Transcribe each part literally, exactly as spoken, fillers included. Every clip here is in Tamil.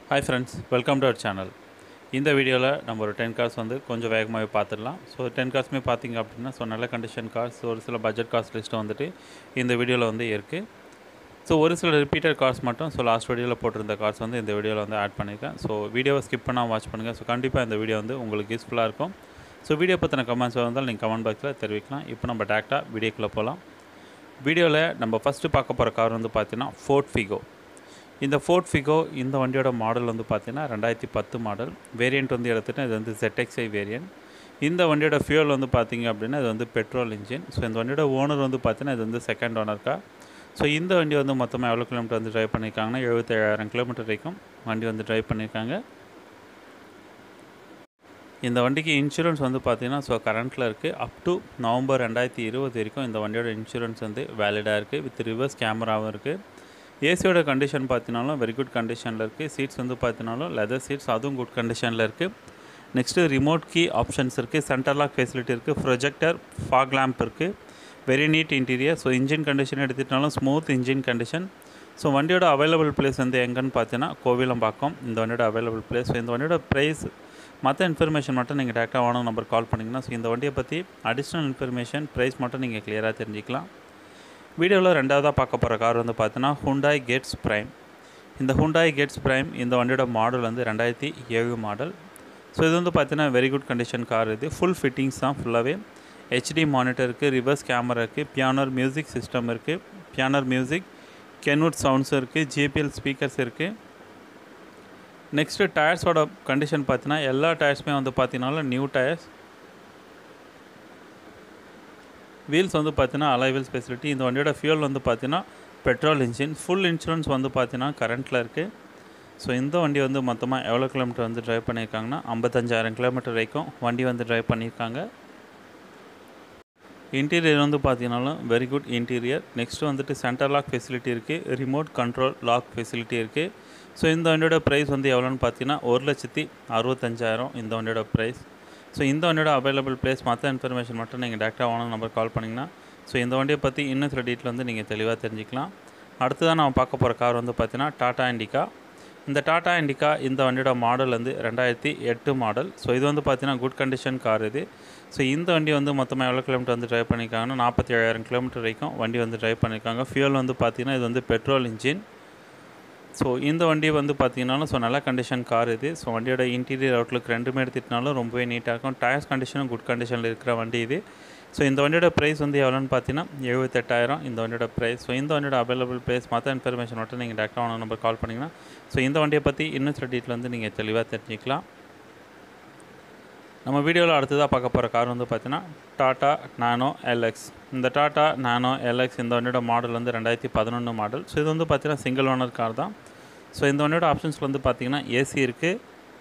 Hi friends, welcome to our channel. இந்த வீடியோவில் நம்ம ஒரு டென் கார்ஸ் வந்து கொஞ்சம் வேகமாகவே பார்த்துடலாம். ஸோ டென் கார்ஸுமே பார்த்திங்க அப்படின்னா ஸோ நல்ல கண்டிஷன் கார்ஸ், ஒரு சில பட்ஜெட் கார்ஸ் லிஸ்ட்டு வந்துட்டு இந்த வீடியோவில் வந்து இருக்குது. ஸோ ஒரு சில ரிப்பீட்டட் கார்ஸ் மட்டும் ஸோ லாஸ்ட் வீடியோவில் போட்டிருந்த கார்ஸ் வந்து இந்த வீடியோவில் வந்து ஆட் பண்ணியிருக்கேன். ஸோ வீடியோவை ஸ்கிப் பண்ணால் வாட்ச் பண்ணுங்கள். ஸோ கண்டிப்பாக இந்த வீடியோ வந்து உங்களுக்கு யூஸ்ஃபுல்லாக இருக்கும். ஸோ வீடியோ பற்றின கமெண்ட்ஸ் வந்தால் நீங்கள் கமெண்ட் பாக்ஸில் தெரிவிக்கலாம். இப்போ நம்ம டேரெக்டாக வீடியோக்குள்ளே போகலாம். வீடியோவில் நம்ம ஃபஸ்ட்டு பார்க்க போகிற கார் வந்து பார்த்திங்கன்னா ஃபோர்ட் ஃபிகோ. இந்த ஃபோர்ட் ஃபிகோ இந்த வண்டியோட மாடல் வந்து பார்த்திங்கன்னா ரெண்டாயிரத்தி பத்து மாடல். வேரியண்ட் வந்து எடுத்துகிட்டு இது வந்து Z X I வேரியண்ட். இந்த வண்டியோட ஃபியூல் வந்து பார்த்திங்க அப்படின்னா இது வந்து பெட்ரோல் இன்ஜின். ஸோ இந்த வண்டியோட ஓனர் வந்து பார்த்திங்கன்னா இது வந்து செகண்ட் ஓனர்க்கா. ஸோ இந்த வண்டி வந்து மொத்தமாக எவ்வளோ கிலோமீட்டர் வந்து ட்ரைவ் பண்ணியிருக்காங்கன்னா எழுபத்தேழாயிரம் கிலோமீட்டர் வரைக்கும் வண்டி வந்து ட்ரைவ் பண்ணியிருக்காங்க. இந்த வண்டிக்கு இன்சூரன்ஸ் வந்து பார்த்திங்கன்னா ஸோ கரண்ட்டில் இருக்குது. அப் டு நவம்பர் ரெண்டாயிரத்தி இருபது வரைக்கும் இந்த வண்டியோட இன்சூரன்ஸ் வந்து வேலிடாக இருக்குது. வித் ரிவர்ஸ் கேமராவும் இருக்குது. ஏசியோட கண்டிஷன் பார்த்தினாலும் வெரி குட் கண்டிஷனில் இருக்குது. சீட்ஸ் வந்து பார்த்தினாலும் லெதர் சீட்ஸ், அதுவும் குட் கண்டிஷனில் இருக்குது. நெக்ஸ்ட்டு ரிமோட் கீ ஆப்ஷன்ஸ் இருக்குது. சென்டர் லாக் ஃபெசிலிட்டி இருக்குது. ப்ரொஜெக்டர், ஃபாக் லேம்ப் இருக்குது. Very neat interior. So engine condition எடுத்துகிட்டாலும் ஸ்மூத் இன்ஜின் கண்டிஷன். ஸோ வண்டியோட அவைலபிள் பிளேஸ் வந்து எங்கன்னு பார்த்தீங்கன்னா கோவிலம்பாக்கம் இந்த வண்டியோட அவைலபிள் பிளேஸ். ஸோ இந்த வண்டியோட ப்ரைஸ் மற்ற இன்ஃபர்மேஷன் மட்டும் நீங்கள் டேரெக்டாக ஓனர் நம்பர் கால் பண்ணிங்கன்னா ஸோ இந்த வண்டியை பற்றி அடிஷ்னல் இன்ஃபர்மேஷன் ப்ரைஸ் மட்டும் நீங்கள் கிளியராக தெரிஞ்சிக்கலாம். வீடியோவில் ரெண்டாவதாக பார்க்க போகிற கார் வந்து பார்த்தீங்கன்னா ஹுண்டாய் கெட்ஸ் ப்ரைம். இந்த ஹுண்டாய் கெட்ஸ் ப்ரைம் இந்த வண்டியோட மாடல் வந்து ரெண்டாயிரத்தி ஏழு மாடல். ஸோ இது வந்து பார்த்தீங்கன்னா வெரி குட் கண்டிஷன் கார். இது ஃபுல் ஃபிட்டிங்ஸ் தான் ஃபுல்லாகவே. ஹெச்டி மானிட்டர் இருக்குது, ரிவர்ஸ் கேமரா இருக்குது, பியானர் மியூசிக் சிஸ்டம் இருக்குது, பியானர் மியூசிக், கென்வுட் சவுண்ட்ஸ் இருக்குது, ஜிபிஎல் ஸ்பீக்கர்ஸ் இருக்குது. நெக்ஸ்ட்டு டயர்ஸோட கண்டிஷன் பார்த்தீங்கன்னா எல்லா டயர்ஸுமே வந்து பார்த்தீங்கன்னா நியூ டயர்ஸ். வீல்ஸ் வந்து பார்த்தீங்கன்னா அலாய் வீல்ஸ் ஃபெசிலிட்டி. இந்த வண்டியோட ஃபியூல் வந்து பார்த்தீங்கன்னா பெட்ரோல் இன்ஜின். ஃபுல் இன்சூரன்ஸ் வந்து பார்த்தீங்கன்னா கரண்ட்டில் இருக்குது. ஸோ இந்த வண்டி வந்து மொத்தமாக எவ்வளோ கிலோமீட்டர் வந்து ட்ரைவ் பண்ணியிருக்காங்கன்னா ஐம்பத்தஞ்சாயிரம் கிலோமீட்டர் வரைக்கும் வண்டி வந்து ட்ரைவ் பண்ணியிருக்காங்க. இன்டீரியர் வந்து பார்த்தீங்கன்னாலும் வெரி குட் இன்டீரியர். நெக்ஸ்ட்டு வந்துட்டு சென்டர் லாக் ஃபெசிலிட்டி இருக்குது, ரிமோட் கண்ட்ரோல் லாக் ஃபெசிலிட்டி இருக்குது. ஸோ இந்த வண்டியோட ப்ரைஸ் வந்து எவ்வளோன்னு பார்த்தீங்கன்னா ஒரு லட்சத்தி அறுபத்தஞ்சாயிரம் இந்த வண்டியோட ப்ரைஸ். ஸோ இந்த வண்டியோட அவைலபிள் பிளேஸ் மற்ற இன்ஃபர்மேஷன் மட்டும் நீங்கள் டேரெக்டாக ஓனர் நம்பர் கால் பண்ணிங்கன்னா ஸோ இந்த வண்டியை பற்றி இன்னும் சில டீட்டெயில் வந்து நீங்கள் தெளிவாக தெரிஞ்சிக்கலாம். அடுத்ததான் நம்ம பார்க்க போகிற கார் வந்து பார்த்தீங்கன்னா டாடா இண்டிகா. இந்த டாடா இண்டிகா இந்த வண்டியோட மாடல் வந்து ரெண்டாயிரத்தி எட்டு மாடல். ஸோ இது வந்து பார்த்தீங்கன்னா குட் கண்டிஷன் கார் இது. ஸோ இந்த வண்டி வந்து மொத்தமாக எவ்வளோ கிலோமீட்டர் வந்து ட்ரைவ் பண்ணியிருக்காங்கன்னா நாற்பத்தி ஏழாயிரம் கிலோமீட்டர் வரைக்கும் வண்டி வந்து ட்ரைவ் பண்ணியிருக்காங்க. ஃபியூல் வந்து பார்த்திங்கன்னா இது வந்து பெட்ரோல் இன்ஜின். ஸோ இந்த வண்டி வந்து பார்த்திங்கனாலும் ஸோ நல்ல கண்டிஷன் கார் இது. ஸோ வண்டியோட இன்டீரியர் அவுட்லுக் ரெண்டுமே எடுத்துகிட்டனாலும் ரொம்பவே நீட்டாக இருக்கும். டயர்ஸ் கண்டிஷனும் குட் கண்டிஷனில் இருக்கிற வண்டி இது. ஸோ இந்த வண்டியோட ப்ரைஸ் வந்து எவ்வளோன்னு பார்த்தீங்கன்னா எழுபத்தெட்டாயிரம் இந்த வண்டியோட ப்ரைஸ். ஸோ இந்த வண்டியோட அவைலபிள் ப்ரைஸ் மற்ற இன்ஃபர்மேஷன் மட்டும் நீங்கள் டேரெக்டாக ஓனர் நம்பர் கால் பண்ணிங்கன்னா ஸோ இந்த வண்டியை பற்றி இன்னும் சில டீட்டெயில் வந்து நீங்கள் தெளிவாக தெரிஞ்சிக்கலாம். நம்ம வீடியோவில் அடுத்ததாக பார்க்க போகிற கார் வந்து பார்த்தீங்கன்னா டாடா நானோ எல்எக்ஸ். இந்த டாடா நானோ எல்எக்ஸ் இந்த வண்டியோட மாடல் வந்து ரெண்டாயிரத்தி பதினொன்று மாடல். ஸோ இது வந்து பார்த்தீங்கன்னா சிங்கிள் ஓனர் கார் தான். ஸோ இந்த வண்டியோட ஆப்ஷன்ஸில் வந்து பார்த்திங்கன்னா ஏசி இருக்குது,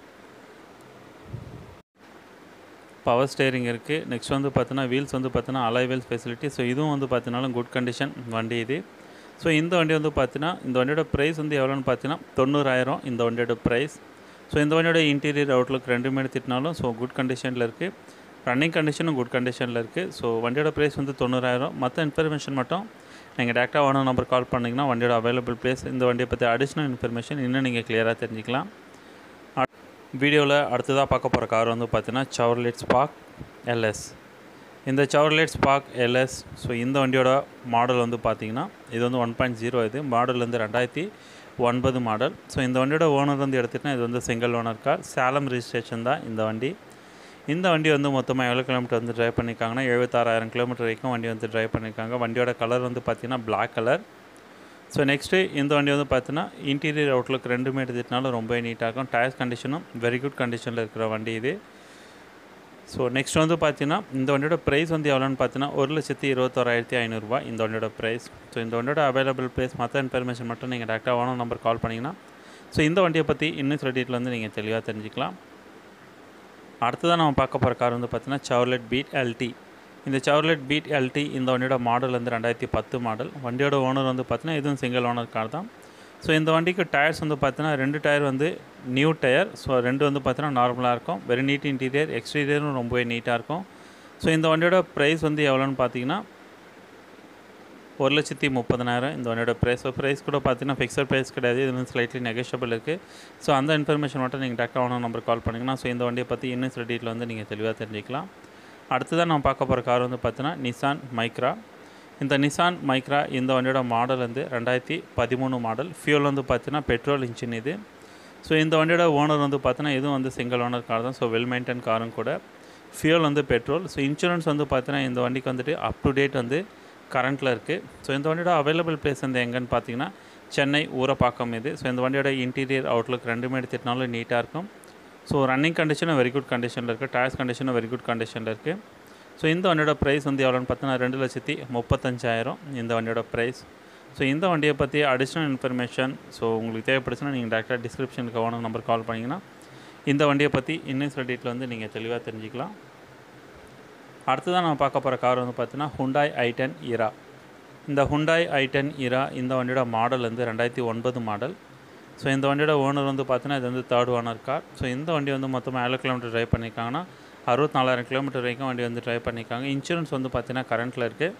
பவர் ஸ்டேரிங் இருக்குது. நெக்ஸ்ட் வந்து பார்த்தீங்கன்னா வீல்ஸ் வந்து பார்த்தீங்கன்னா அலாய் வீல்ஸ் ஃபெசிலிட்டி. ஸோ இதுவும் வந்து பார்த்தீங்கன்னா குட் கண்டிஷன் வண்டி இது. ஸோ இந்த வண்டி வந்து பார்த்தீங்கன்னா இந்த வண்டியோட ப்ரைஸ் வந்து எவ்வளோன்னு பார்த்தீங்கன்னா தொண்ணூறாயிரம் இந்த வண்டியோட ப்ரைஸ். ஸோ இந்த வண்டியோட இன்டீரியர் அவுட்லுக் ரெண்டுமே எடுத்துட்டாலும் ஸோ குட் கண்டிஷனில் இருக்குது. ரன்னிங் கண்டிஷனும் குட் கண்டிஷனில் இருக்குது. ஸோ வண்டியோட ப்ரைஸ் வந்து தொண்ணூறாயிரம். மற்ற இன்ஃபர்மேஷன் மட்டும் நீங்கள் டேரெக்டாக ஓனர் நம்பர் கால் பண்ணிங்கன்னா வண்டியோட அவைலபிள் ப்ளேஸ் இந்த வண்டியை பற்றி அடிஷ்னல் இன்ஃபர்மேஷன் இன்னும் நீங்கள் கிளியராக தெரிஞ்சிக்கலாம். வீடியோவில் அடுத்ததாக பார்க்க போகிற கார் வந்து பார்த்தீங்கன்னா செவர்லெட் ஸ்பார்க் எல்எஸ். இந்த செவர்லெட் ஸ்பார்க் எல்எஸ் ஸோ இந்த வண்டியோட மாடல் வந்து பார்த்திங்கன்னா இது வந்து ஒன் பாயிண்ட் ஜீரோ இது மாடல் வந்து ரெண்டாயிரத்தி ஒன்பது மாடல். ஸோ இந்த வண்டியோட ஓனர் வந்து எடுத்துகிட்டா இது வந்து single owner car. Salem registration தான் இந்த வண்டி. இந்த வண்டி வந்து மொத்தமாக எவ்வளோ கிலோமீட்டர் வந்து ட்ரைவ் பண்ணியிருக்காங்கன்னா எழுபத்தாறாயிரம் கிலோமீட்டர் வரைக்கும் வண்டி வந்து ட்ரைவ் பண்ணியிருக்காங்க. வண்டியோட கலர் வந்து பார்த்திங்கன்னா பிளாக் கலர். ஸோ நெக்ஸ்ட்டு இந்த வண்டி வந்து பார்த்தீங்கன்னா இன்டீரியர் அவுட்லுக் ரெண்டுமே எடுத்துகிட்டனாலும் ரொம்பவே நீட்டாக இருக்கும். டயர்ஸ் கண்டிஷனும் வெரி குட் கண்டிஷனில் இருக்கிற வண்டி இது. ஸோ நெக்ஸ்ட் வந்து பார்த்தீங்கன்னா இந்த வண்டியோட ப்ரைஸ் வந்து எவ்வளோன்னு பார்த்தீங்கன்னா ஒரு லட்சத்தி இருபத்தோராயிரத்தி ஐநூறுரூவா இந்த வண்டியோட ப்ரைஸ். ஸோ இந்த வண்டியோட அவைலபிள் ப்ரைஸ் மற்ற இன்ஃபர்மேஷன் மட்டும் நீங்கள் டேரெக்டாக ஓனர் நம்பர் கால் பண்ணிங்கன்னா ஸோ இந்த வண்டியை பற்றி இன்னும் சில டீட்டெயில் வந்து நீங்கள் தெளிவாக தெரிஞ்சிக்கலாம். அடுத்ததான் நம்ம பார்க்க போகிற கார் வந்து பார்த்தீங்கன்னா செவர்லெட் பீட் எல்டி. இந்த செவர்லெட் பீட் எல்டி இந்த வண்டியோட மாடல் வந்து ரெண்டாயிரத்தி பத்து மாடல். வண்டியோட ஓனர் வந்து பார்த்தீங்கன்னா இதுவும் சிங்கிள் ஓனர் கார் தான். ஸோ இந்த வண்டிக்கு டயர்ஸ் வந்து பார்த்தீங்கன்னா ரெண்டு டயர் வந்து நியூ டயர். ஸோ ரெண்டு வந்து பார்த்தீங்கன்னா நார்மலாக இருக்கும். வெரி நீட் இன்டீரியர், எக்ஸ்டீரியரும் ரொம்பவே நீட்டாக இருக்கும். ஸோ இந்த வண்டியோட ப்ரைஸ் வந்து எவ்வளோன்னு பார்த்தீங்கன்னா ஒரு லட்சத்தி முப்பதனாயிரம் இந்த வண்டியோட ப்ரைஸ். ஸோ ப்ரைஸ் கூட பார்த்தீங்கன்னா ஃபிக்ஸட் ப்ரைஸ் கிடையாது, இது வந்து ஸ்லைட்லி நெகோஷியபிள் இருக்குது. ஸோ அந்த இன்ஃபர்மேஷன் மட்டும் நீங்கள் டேரெக்டாக ஓனர் நம்பர் கால் பண்ணிங்கன்னா ஸோ இந்த வண்டியை பற்றி இன்னும் சில டீட்டெயில் வந்து நீங்கள் தெளிவாக தெரிஞ்சிக்கலாம். அடுத்ததான் நம்ம பார்க்க போகிற கார் வந்து பார்த்தீங்கன்னா நிசான் மைக்ரா. இந்த நிசான் மைக்ரா இந்த வண்டியோட மாடல் வந்து ரெண்டாயிரத்தி பதிமூணு மாடல். ஃபியூல் வந்து பார்த்தீங்கன்னா பெட்ரோல் இன்ஜின் இது. ஸோ இந்த வண்டியோட ஓனர் வந்து பார்த்தீங்கன்னா இதுவும் வந்து சிங்கிள் ஓனர் கார் தான். ஸோ வெல் மெயின்டைன் காரும் கூட. ஃபியூல் வந்து பெட்ரோல். ஸோ இன்சூரன்ஸ் வந்து பார்த்தீங்கன்னா இந்த வண்டிக்கு வந்துட்டு அப் டு டேட் வந்து கரண்ட்டில் இருக்குது. ஸோ இந்த வண்டியோட அவைலபிள் பிளேஸ் வந்து எங்கன்னு பார்த்தீங்கன்னா சென்னை ஊரப்பாக்கம் இது. ஸோ இந்த வண்டியோட இன்டீரியர் அவுட்லுக் ரெண்டுமே எடுத்துகிட்டனாலும் நீட்டாக இருக்கும். ஸோ ரன்னிங் கண்டிஷனும் வெரி குட் கண்டிஷனில் இருக்குது, டயர்ஸ் கண்டிஷனும் வெரி குட் கண்டிஷனில் இருக்குது. ஸோ இந்த வண்டியோட ப்ரைஸ் வந்து எவ்வளோன்னு பார்த்தீங்கன்னா ரெண்டு லட்சத்தி முப்பத்தஞ்சாயிரம் இந்த வண்டியோட ப்ரைஸ். ஸோ இந்த வண்டியை பற்றி அடிஷ்னல் இன்ஃபர்மேஷன் ஸோ உங்களுக்கு தேவைப்படுச்சுன்னா நீங்கள் டேரெக்டாக டிஸ்கிரிப்ஷனுக்கு ஓனர் நம்பர் கால் பண்ணிங்கன்னா இந்த வண்டியை பற்றி இன்னும் சில டீட்டெயில் வந்து நீங்கள் தெளிவாக தெரிஞ்சிக்கலாம். அடுத்ததான் நம்ம பார்க்க போகிற கார் வந்து பார்த்தீங்கன்னா ஹுண்டாய் ஐ டென் இரா. இந்த ஹுண்டாய் ஐ டென் இரா இந்த வண்டியோட மாடல் வந்து ரெண்டாயிரத்தி ஒன்பது மாடல். ஸோ இந்த வண்டியோட ஓனர் வந்து பார்த்தீங்கன்னா இது வந்து தேர்ட் ஓனர் கார். ஸோ இந்த வண்டி வந்து மொத்தமாக ஏழு கிலோமீட்டர் ட்ரைவ் பண்ணியிருக்காங்கன்னா அறுபத்தி நாலாயிரம் கிலோமீட்டர் வரைக்கும் வண்டி வந்து ட்ரைவ் பண்ணியிருக்காங்க. இன்சூரன்ஸ் வந்து பார்த்தீங்கன்னா கரண்ட்டில் இருக்குது.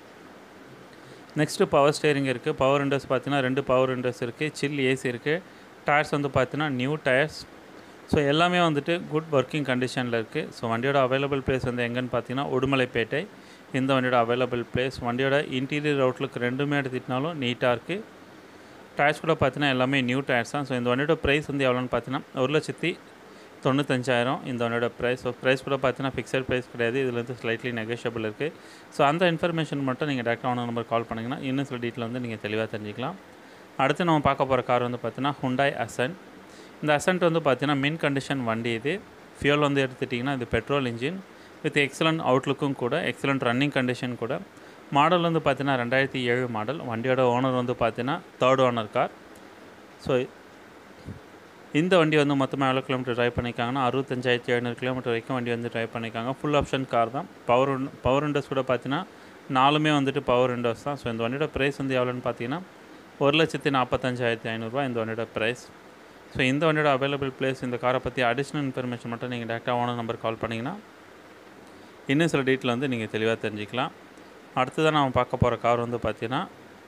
நெக்ஸ்ட்டு பவர் ஸ்டேரிங் இருக்குது. பவர் விண்டோஸ் பார்த்தீங்கன்னா ரெண்டு பவர் விண்டோஸ் இருக்குது. சில் ஏசி இருக்குது. டயர்ஸ் வந்து பார்த்தீங்கன்னா நியூ டயர்ஸ். ஸோ எல்லாமே வந்துட்டு குட் ஒர்க்கிங் கண்டிஷனில் இருக்குது. ஸோ வண்டியோட அவைலபிள் பிளேஸ் வந்து எங்கன்னு பார்த்தீங்கன்னா உடுமலைப்பேட்டை இந்த வண்டியோட அவைலபிள் பிளேஸ். வண்டியோட இன்டீரியர் அவுட்லுக் ரெண்டுமே எடுத்துக்கிட்டாலும் நீட்டாக இருக்குது. டயர்ஸ் கூட பார்த்தீங்கன்னா எல்லாமே நியூ டயர்ஸ் தான். ஸோ இந்த வண்டியோட ப்ரைஸ் வந்து எவ்வளோன்னு பார்த்தீங்கன்னா ஒரு லட்சத்தி தொண்ணூத்தஞ்சாயிரம் இந்த வண்டியோட ப்ரைஸ். ஸோ ப்ரைஸ் கூட பார்த்தீங்கன்னா ஃபிக்ஸட் ப்ரைஸ் கிடையாது, இதில் வந்து ஸ்லைட்லி நெகோஷியபிள் இருக்குது. ஸோ அந்த இன்ஃபர்மேஷன் மட்டும் நீங்கள் டேரெக்டாக ஓனர் நம்பர் கால் பண்ணிங்கன்னா இன்னும் சில டீட்டெயில் வந்து நீங்கள் தெளிவாக தெரிஞ்சிக்கலாம். அடுத்து நம்ம பார்க்க போகிற கார் வந்து பார்த்தீங்கன்னா ஹுண்டாய் அசன்ட். இந்த அசன்ட் வந்து பார்த்தீங்கன்னா மின் கண்டிஷன் வண்டி இது. ஃபியூல் வந்து எடுத்துட்டிங்கன்னா இது பெட்ரோல் இன்ஜின் வித் எக்ஸலண்ட் அவுட்லுக்கும் கூட, எக்ஸலண்ட் ரன்னிங் கண்டிஷன் கூட. மாடல் வந்து பார்த்தீங்கன்னா ரெண்டாயிரத்தி ஏழு மாடல். வண்டியோட ஓனர் வந்து பார்த்தீங்கன்னா தேர்ட் ஓனர் கார். ஸோ இந்த வண்டி வந்து மொத்தமாக எவ்வளோ கிலோமீட்டர் ட்ரைவ் பண்ணியிருக்காங்கன்னா அறுபத்தஞ்சாயிரத்தி எழுநூறு கிலோமீட்டர் வரைக்கும் வண்டி வந்து ட்ரைவ் பண்ணியிருக்காங்க. ஃபுல் ஆப்ஷன் கார் தான். பவர் பவர் விண்டோஸ் கூட பார்த்தீங்கன்னா நாலுமே வந்துட்டு பவர் விண்டோஸ் தான். ஸோ இந்த வண்டியோட ப்ரைஸ் வந்து எவ்வளோன்னு பார்த்தீங்கன்னா ஒரு லட்சத்தி நாற்பத்தஞ்சாயிரத்தி ஐநூறுரூவா இந்த வண்டியோட ப்ரைஸ். ஸோ இந்த வண்டியோட அவைலபிள் பிளேஸ் இந்த காரை பற்றி அடிஷ்னல் இன்ஃபர்மேஷன் மட்டும் நீங்கள் டேரெக்டாக ஓனர் நம்பர் கால் பண்ணிங்கன்னா இன்னும் சில டீட்டெயில் வந்து நீங்கள் தெளிவாக தெரிஞ்சிக்கலாம். அடுத்ததான் நம்ம பார்க்க போகிற கார் வந்து பார்த்தீங்கன்னா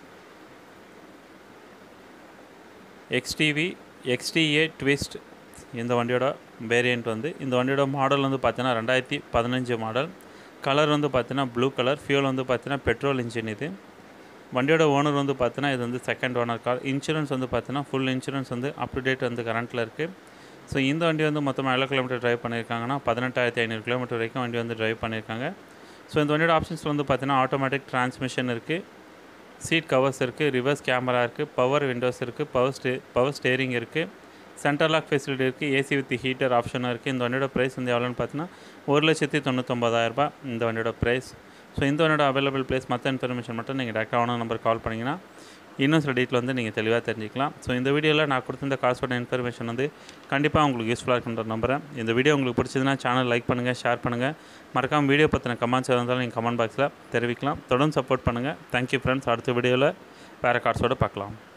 எக்ஸ்டிவி எக்ஸ்டிஏ ட்விஸ்ட் இந்த வண்டியோட வேரியண்ட் வந்து. இந்த வண்டியோட மாடல் வந்து பார்த்தீங்கன்னா ரெண்டாயிரத்தி பதினஞ்சு மாடல். கலர் வந்து பார்த்தீங்கன்னா ப்ளூ கலர். ஃபியூல் வந்து பார்த்தீங்கன்னா பெட்ரோல் இன்ஜின் இது. வண்டியோட ஓனர் வந்து பார்த்தீங்கன்னா இது வந்து செகண்ட் ஓனர் கார். இன்சூரன்ஸ் வந்து பார்த்தீங்கன்னா ஃபுல் இன்சூரன்ஸ் வந்து அப் டு டேட் வந்து கரண்ட்டில் இருக்குது. ஸோ இந்த வண்டி வந்து மொத்தமாக எவ்வளோ கிலோமீட்டர் ட்ரைவ் பண்ணியிருக்காங்கன்னா பதினெட்டாயிரத்தி ஐநூறு கிலோமீட்டர் வரைக்கும் வண்டி வந்து ட்ரைவ் பண்ணியிருக்காங்க. ஸோ இந்த வண்டியோட ஆப்ஷன்ஸ் வந்து பார்த்தீங்கன்னா ஆட்டோமேட்டிக் டிரான்ஸ்மிஷன் இருக்குது, சீட் கவர்ஸ் இருக்குது, ரிவர்ஸ் கேமரா இருக்குது, பவர் விண்டோஸ் இருக்குது, பவர் ஸ்டே பவர் ஸ்டேரிங் இருக்குது, சென்டர் லாக் ஃபெசிலிட்டி இருக்குது, ஏசி வித் ஹீட்டர் ஆப்ஷனும் இருக்குது. இந்த வண்டியோட ப்ரைஸ் வந்து எவ்வளோன்னு பார்த்தீங்கன்னா ஒரு லட்சத்தி தொண்ணூத்தொம்பதாயிரரூபா இந்த வண்டியோட ப்ரைஸ். ஸோ இந்த வண்டியோட அவைலபிள் பிளேஸ் மற்ற இன்ஃபர்மேஷன் மட்டும் நீங்கள் டேரெக்டாக ஓனர் நம்பர் கால் பண்ணிங்கன்னா இன்னும் சில டீட்டெயில் வந்து நீங்கள் தெளிவாக தெரிஞ்சிக்கலாம். ஸோ இந்த வீடியோவில் நான் கொடுத்த காசோட இன்ஃபர்மேஷன் வந்து கண்டிப்பாக உங்களுக்கு யூஸ்ஃபுல்லாக இருக்குன்ற நம்புறேன். இந்த வீடியோ உங்களுக்கு பிடிச்சதுன்னா சேனல் லைக் பண்ணுங்கள், ஷேர் பண்ணுங்கள். மறக்காமல் வீடியோ பற்றின கமெண்ட்ஸ் இருந்தாலும் நீங்கள் கமெண்ட் பாக்ஸில் தெரிவிக்கலாம். தொடர்ந்து சப்போர்ட் பண்ணுங்கள். Thank you friends. அடுத்த வீடியோவில் வேறு கார்ஸோடு பார்க்கலாம்.